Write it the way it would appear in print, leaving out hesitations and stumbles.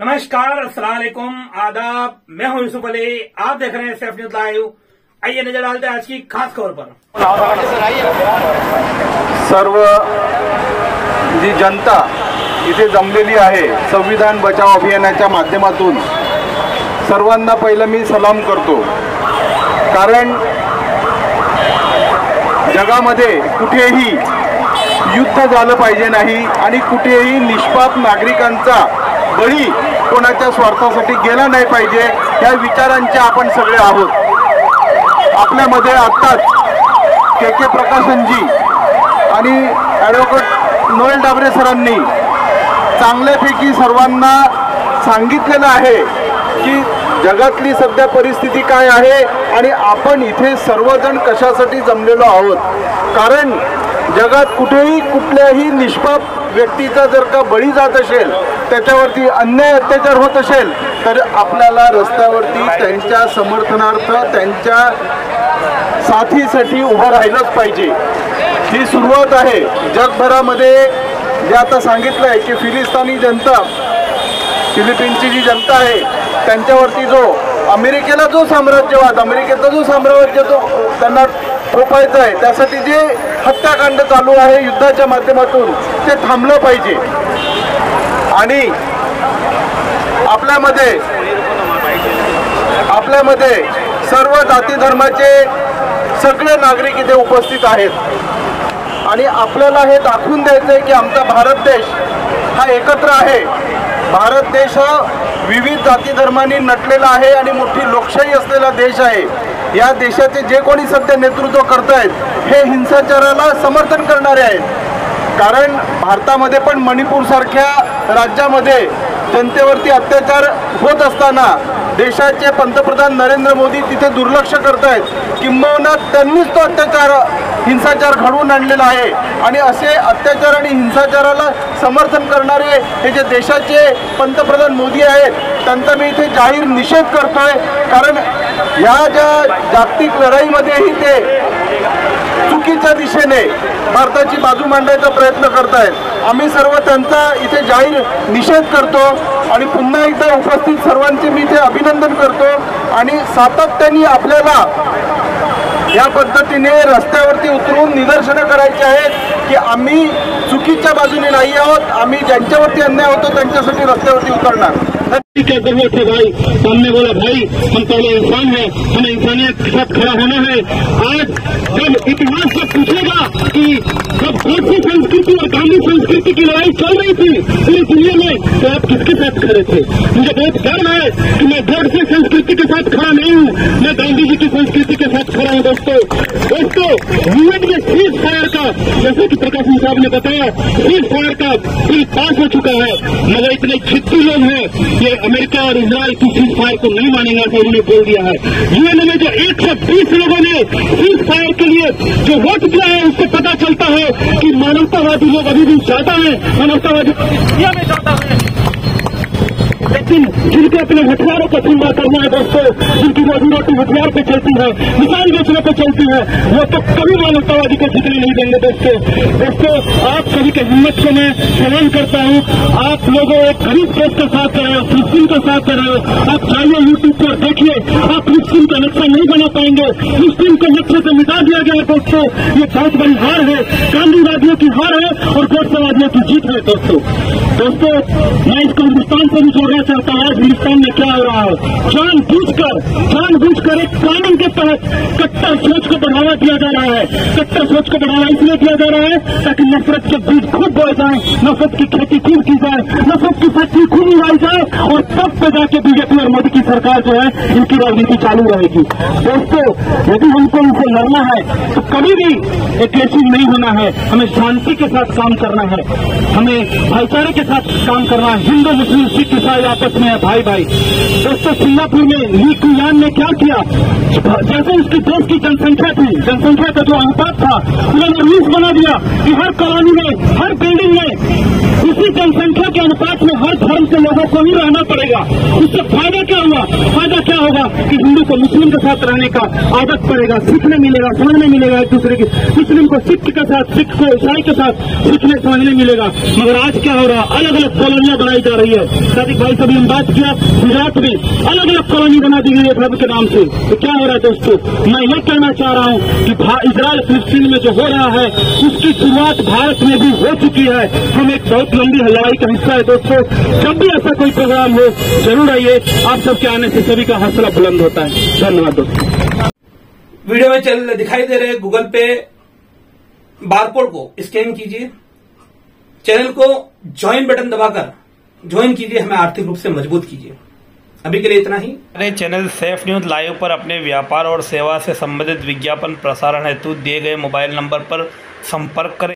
नमस्कार, अस्सलाम वालेकुम, आदाब। मैं हूं यूसुफ अली, आप देख रहे हैं सेफ न्यूज लाइव। आइए नजर डालते हैं आज की खास खबर पर। सर्व जी जनता इथे जमलेली आहे संविधान बचाव अभियानाच्या माध्यमातून सर्वांना पहिलं मी सलाम करतो। कारण जगामध्ये कुठेही युद्ध झालं पाहिजे नाही आणि कुठेही निष्पाप नागरिकांचा बळी कोणाच्या स्वार्थासाठी गेला नाही पाहिजे, या विचारांचे आपण सगळे आहोत। आपल्यामध्ये आत्ताच के प्रकाशनजी आणि ॲडव्होकेट नोएल डाबरे सरांनी चांगल्यापैकी सर्वांना सांगितलेलं आहे की जगातली सध्या परिस्थिती काय आहे आणि आपण इथे सर्वजण कशासाठी जमलेलो आहोत। कारण जगात कुठेही कुठल्याही निष्पाप व्यक्तीचा जर का बळी जात असेल, त्याच्यावरती अन्याय अत्याचार होत असेल, तर आपल्याला रस्त्यावरती त्यांच्या समर्थनार्थ त्यांच्या साथीसाठी उभं राहिलंच पाहिजे। ही सुरुवात आहे। जगभरामध्ये जे आता सांगितलं आहे की फिलिस्तीनी जनता, फिलिपिन्सची जी जनता आहे त्यांच्यावरती जो अमेरिकेला जो साम्राज्यवाद, अमेरिकेचा जो साम्राज्य तो त्यांना थोपायचं आहे, त्यासाठी जे हत्याकांड चालू आहे युद्धाच्या माध्यमातून, ते थांबलं पाहिजे। आणि आपल्यामध्ये सर्व जाती धर्माचे सगळे नागरिक इथे उपस्थित आहेत आणि आपल्याला हे दाखवून द्यायचं आहे की आमचा भारत देश हा एकत्र आहे। भारत देश हा विविध जाती धर्मांनी नटलेला आहे आणि मोठी लोकशाही असलेला देश आहे। या देशाचे जे कोणी सध्या नेतृत्व करतायत हे हिंसाचाराला समर्थन करणारे आहेत। कारण भारतामध्ये पण मणिपूरसारख्या राज्यामध्ये जनतेवरती अत्याचार होत असताना देशाचे पंतप्रधान नरेंद्र मोदी तिथे दुर्लक्ष करतायत, किंबहुना त्यांनीच तो हिंसाचार घडवून आणलेला आहे। आणि असे अत्याचार आणि हिंसाचाराला समर्थन करणारे हे जे देशाचे पंतप्रधान मोदी आहेत, त्यांचा मी इथे जाहीर निषेध करतोय। कारण ह्या ज्या जागतिक लढाईमध्येही ते चुकीच्या दिशेने भारताची बाजू मांडायचा प्रयत्न करतायत। आम्ही सर्व त्यांचा इथे जाहीर निषेध करतो आणि पुन्हा एकदा उपस्थित सर्वांचे मी इथे अभिनंदन करतो। आणि सातत्याने आपल्याला या पद्धतीने रस्त्यावरती उतरून निदर्शनं करायची आहेत की आम्ही चुकीच्या बाजूने नाही आहोत, आम्ही ज्यांच्यावरती अन्याय होतो त्यांच्यासाठी रस्त्यावरती उतरणार। क्या जरूरत है भाई? सामने बोला भाई हम पहले इंसान हैं, हमें इंसानियत के साथ खड़ा होना है। आज जब इतिहास से पूछेगा कि जब देशी संस्कृति और गांधी संस्कृति की लड़ाई चल रही थी पूरी दुनिया में, तो आप किसके साथ खड़े थे? मुझे बहुत गर्व है कि मैं देशी संस्कृति के साथ खड़ा नहीं हूँ, मैं गांधी जी की संस्कृति के साथ खड़ा हूँ। दोस्तों यूएन में सीज फायर का, जैसे कि प्रकाश साहब ने बताया, सीज फायर का बिल पास हो चुका है, मगर इतने छिट्टू लोग हैं ये अमेरिका और इजराइल की सीज फायर को नहीं मानेंगे, ऐसा उन्होंने बोल दिया है। यूएन में जो 120 लोगों ने सीज फायर के लिए जो वोट दिया है, उससे पता चलता है कि मानवतावादी लोग अभी भी चाहता है, मानवतावादी इंडिया में चाहता है। लेकिन जिनके अपने हथियारों का धंधा करना है दोस्तों, जिनकी रोजी रोटी हथियार पे चलती है, मिसाइल बेचने पे चलती है, वो तो कभी मानवतावादी को जीतने नहीं देंगे। दोस्तों आप सभी के हिम्मत को मैं सलाम करता हूँ। आप लोगों एक गरीब देश का साथ कर रहे हो, फिलिस्तीन का साथ कर रहे हो। आप जाइए यूट्यूब पर देखिए, आप फिलिस्तीन का नक्शा नहीं बना पाएंगे, फिलिस्तीन को नक्शे से मिटा दिया गया। दोस्तों ये बहुत बड़ी हार है, गांधीवादियों की हार है और गोडसेवादियों की जीत है। दोस्तों मैं इसको हिंदुस्तान से भी जोड़ना चाहता हूँ। आज हिंदुस्तान में क्या हो रहा है, जानबूझकर एक कानून के तहत कट्टर सोच को बढ़ावा दिया जा रहा है। कट्टर सोच को बढ़ावा इसलिए दिया जा रहा है ताकि नफरत के बीज खूब बोए जाए, नफरत की खेती खूब की जाए, नफरत की फैक्ट्री खूब उगाई जाए, और तब पे जाके बीजेपी और मोदी की सरकार जो है इनकी राजनीति चालू रहेगी। दोस्तों यदि हमको इनसे लड़ना है तो कभी भी एग्रेसिव नहीं होना है, हमें शांति के साथ काम करना है, हमें भाईचारे के साथ काम करना है। हिंदू मुस्लिम सिख ईसाई आपस में है भाई। दोस्तों सिंगापुर में ली कुयान ने क्या किया, जैसे उसकी देश की जनसंख्या थी, जनसंख्या का जो अनुपात था, उन्होंने रूल्स बना दिया कि हर कॉलोनी में, हर बिल्डिंग में उसी जनसंख्या के अनुपात में हर धर्म के लोगों को ही रहना पड़ेगा। उससे फायदा क्या हुआ? फायदा क्या होगा कि हिंदू को मुस्लिम के साथ रहने का आदत पड़ेगा, सीखने मिलेगा, समझने मिलेगा एक दूसरे की। मुस्लिम को सिख के साथ, सिख को ईसाई के साथ सीखने समझने मिलेगा। मगर आज क्या हो रहा है? अलग अलग कॉलोनियां बनाई जा रही है। सादिक भाई से भी हम बात किया, गुजरात में अलग अलग कॉलोनी बना दी गई है धर्म के नाम से। तो क्या हो रहा है दोस्तों? मैं ये कहना चाह रहा हूँ कि इजराइल फिलिस्तीन में जो हो रहा है उसकी शुरुआत भारत में भी हो चुकी है। हम एक बहुत लंबी लड़ाई का हिस्सा है दोस्तों। जब भी ऐसा कोई प्रोग्राम हो जरूर आइए, आप सबके आने से सभी का हौसला बुलंद होता है। धन्यवाद दोस्तों। वीडियो में दिखाई दे रहे गूगल पे बारकोड को स्कैन कीजिए, चैनल को ज्वाइन बटन दबाकर ज्वाइन कीजिए, हमें आर्थिक रूप से मजबूत कीजिए। अभी के लिए इतना ही। हमारे चैनल सेफ न्यूज लाइव पर अपने व्यापार और सेवा से संबंधित विज्ञापन प्रसारण हेतु दिए गए मोबाइल नंबर पर संपर्क करें।